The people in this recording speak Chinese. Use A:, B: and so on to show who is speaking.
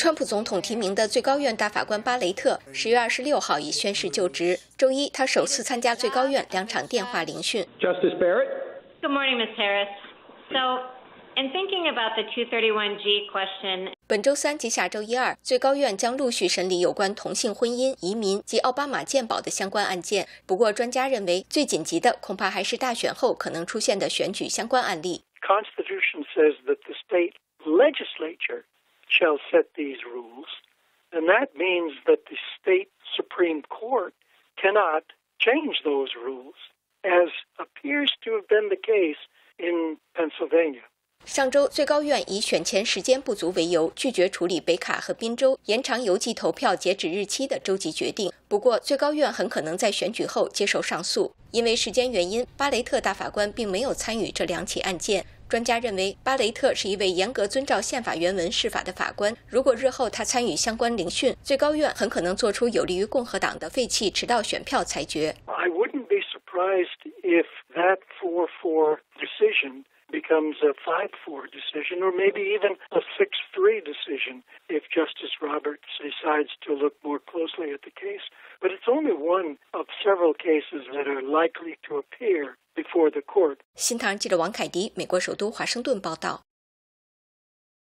A: 川普总统提名的最高院大法官巴雷特10月26号已宣誓就职。周一，他首次参加最高院2场电话聆讯。
B: Justice Barrett.
C: Good morning, Ms. Harris. So, in thinking about the 231G question,
A: 本周三及下周一二，最高院将陆续审理有关同性婚姻、移民及奥巴马健保的相关案件。不过，专家认为最紧急的恐怕还是大选后可能出现的选举相关案例。
D: Constitution says that the state legislature shall set these rules, and that means that the state Supreme Court cannot change those rules, as appears to have been the case in Pennsylvania.
A: 上周，最高院以选前时间不足为由，拒绝处理北卡和宾州延长邮寄投票截止日期的州级决定。不过，最高院很可能在选举后接受上诉，因为时间原因，巴雷特大法官并没有参与这2起案件。专家认为，巴雷特是一位严格遵照宪法原文释法的法官。如果日后他参与相关聆讯，最高院很可能做出有利于共和党的废弃迟到选票裁决。
D: I wouldn't be surprised if that 4-4 decision becomes a 5-4 decision, or maybe even a 6-3 decision if Justice Roberts decides to look more closely at the case. But it's only one of several cases that are likely to appear before the court.
A: 新唐人记者王凯迪，美国首都华盛顿报道。